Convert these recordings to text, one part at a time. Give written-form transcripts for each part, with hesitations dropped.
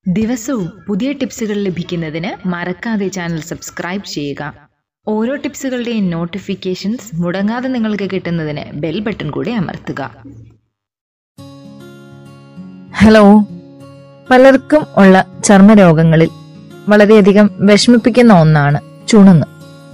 ദിവസവും പുതിയ ടിപ്സുകൾ ലഭിക്കുന്നതിന് മറക്കാതെ ചാനൽ സബ്സ്ക്രൈബ് ചെയ്യുക. ഓരോ ടിപ്സുകളുടെയും നോട്ടിഫിക്കേഷൻസ് മുടങ്ങാതെ നിങ്ങൾക്ക് കിട്ടുന്നതിന് ബെൽ ബട്ടൺ കൂടി അമർത്തുക. ഹലോ, പലർക്കും ഉള്ള ചർമ്മരോഗങ്ങളിൽ വളരെയധികം വിഷമിപ്പിക്കുന്ന ഒന്നാണ് ചുണങ്ങ്.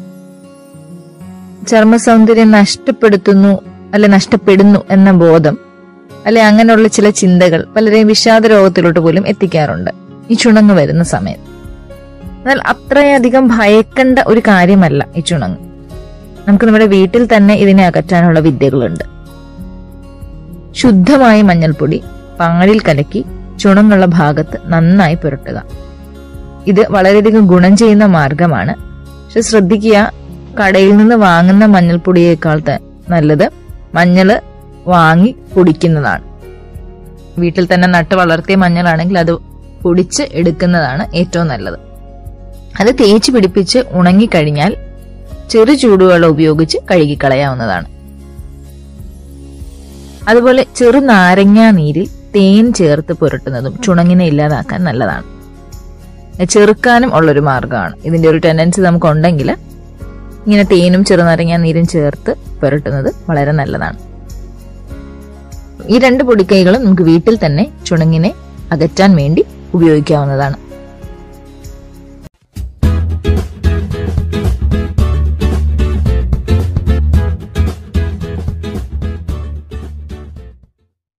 ചർമ്മ സൗന്ദര്യം നഷ്ടപ്പെടുന്നു എന്ന ബോധം അല്ലെ അങ്ങനെയുള്ള ചില ചിന്തകൾ പലരെയും വിഷാദ രോഗത്തിലോട്ട് പോലും എത്തിക്കാറുണ്ട് ഈ ചുണങ്ങ് വരുന്ന സമയത്ത്. എന്നാൽ അത്രയധികം ഭയക്കേണ്ട ഒരു കാര്യമല്ല ഈ ചുണങ്ങ്. നമുക്ക് നമ്മുടെ വീട്ടിൽ തന്നെ ഇതിനെ അകറ്റാനുള്ള വിദ്യകളുണ്ട്. ശുദ്ധമായ മഞ്ഞൾപ്പൊടി പാലിൽ കലക്കി ചുണങ്ങുള്ള ഭാഗത്ത് നന്നായി പുരട്ടുക. ഇത് വളരെയധികം ഗുണം ചെയ്യുന്ന മാർഗമാണ്. പക്ഷെ ശ്രദ്ധിക്കുക, കടയിൽ നിന്ന് വാങ്ങുന്ന മഞ്ഞൾപ്പൊടിയേക്കാൾ നല്ലത് മഞ്ഞള് വാങ്ങി പൊടിക്കുന്നതാണ്. വീട്ടിൽ തന്നെ നട്ട് വളർത്തിയ മഞ്ഞളാണെങ്കിൽ അത് പൊടിച്ച് എടുക്കുന്നതാണ് ഏറ്റവും നല്ലത്. അത് തേച്ച് പിടിപ്പിച്ച് ഉണങ്ങിക്കഴിഞ്ഞാൽ ചെറു ചൂടുവെള്ളം ഉപയോഗിച്ച് കഴുകിക്കളയാവുന്നതാണ്. അതുപോലെ ചെറു നാരങ്ങാ നീരിൽ തേൻ ചേർത്ത് പുരട്ടുന്നതും ചുണങ്ങിനെ ഇല്ലാതാക്കാൻ നല്ലതാണ്. ചെറുക്കാനും ഉള്ളൊരു മാർഗമാണ്. ഇതിന്റെ ഒരു ടെൻഡൻസി നമുക്കുണ്ടെങ്കിൽ ഇങ്ങനെ തേനും ചെറുനാരങ്ങാ നീരും ചേർത്ത് പുരട്ടുന്നത് വളരെ നല്ലതാണ്. ഈ രണ്ട് പൊടിക്കൈകളും നമുക്ക് വീട്ടിൽ തന്നെ ചുണങ്ങിനെ അകറ്റാൻ വേണ്ടി ഉപയോഗിക്കാവുന്നതാണ്.